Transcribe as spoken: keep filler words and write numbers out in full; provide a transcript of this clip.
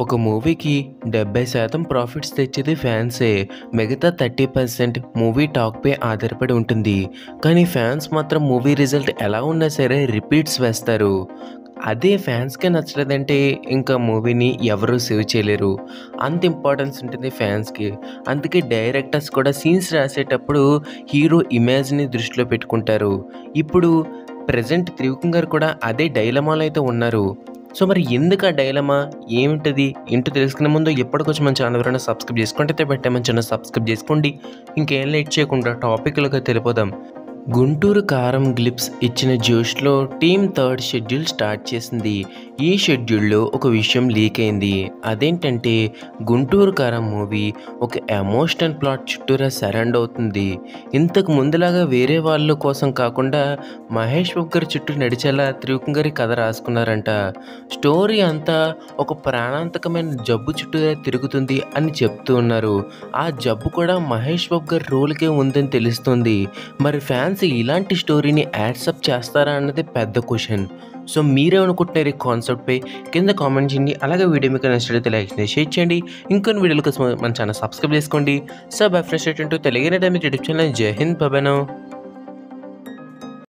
ఒక మూవీకి డెబ్బై శాతం ప్రాఫిట్స్ తెచ్చేది ఫ్యాన్సే. మిగతా థర్టీ పర్సెంట్ మూవీ టాక్‌పై ఆధారపడి ఉంటుంది. కానీ ఫ్యాన్స్ మాత్రం మూవీ రిజల్ట్ ఎలా ఉన్నా సరే రిపీట్స్ వేస్తారు. అదే ఫ్యాన్స్‌కే నచ్చలేదంటే ఇంకా మూవీని ఎవరు సేవ్ చేయలేరు. అంత ఇంపార్టెన్స్ ఉంటుంది ఫ్యాన్స్‌కి. అందుకే డైరెక్టర్స్ కూడా సీన్స్ రాసేటప్పుడు హీరో ఇమేజ్‌ని దృష్టిలో పెట్టుకుంటారు. ఇప్పుడు ప్రెజెంట్ త్రివిక్రమ్ గారు కూడా అదే డైలమాలో అయితే ఉన్నారు. సో మరి ఎందుకు ఆ డైలమా ఏమిటది ఏంటో తెలుసుకునే ముందు ఎప్పటికొచ్చి మన ఛానల్ ఎవరైనా సబ్స్క్రైబ్ చేసుకుంటే పెట్టామని ఛానల్ సబ్స్క్రైబ్ చేసుకోండి. ఇంకేం లేట్ చేయకుండా టాపిక్లోకి వెళ్ళిపోదాం. గుంటూరు కారం గ్లిప్స్ ఇచ్చిన జోష్లో టీమ్ థర్డ్ షెడ్యూల్ స్టార్ట్ చేసింది. ఈ షెడ్యూల్లో ఒక విషయం లీక్ అయింది. అదేంటంటే గుంటూరు కారం మూవీ ఒక ఎమోషనల్ ప్లాట్ చుట్టూరా సరౌండ్ అవుతుంది. ఇంతకు ముందులాగా వేరే వాళ్ళ కోసం కాకుండా మహేష్బాబు గారి చుట్టూ నడిచేలా త్రివిక్రమ్ గారి కథ రాసుకున్నారంట. స్టోరీ అంతా ఒక ప్రాణాంతకమైన జబ్బు చుట్టూరా తిరుగుతుంది అని చెప్తూ ఉన్నారు. ఆ జబ్బు కూడా మహేష్బాబు గారి రోల్కే ఉందని తెలుస్తుంది. మరి ఫ్యాన్స్ ఇలాంటి స్టోరీని యాక్సెప్ట్ చేస్తారా అన్నది పెద్ద క్వశ్చన్. సో మీరేమనుకుంటున్నారు ఈ కాన్సెప్ట్పై కింద కామెంట్ చేయండి. అలాగే వీడియో మీకు నచ్చినట్లయితే లైక్ చేయండి, షేర్ చేయండి. ఇంకొన్ని వీడియోల కోసం మన ఛానల్ సబ్స్క్రైబ్ చేసుకోండి. So bye friends Telugu YouTube channel. జై హింద్, బాయ్.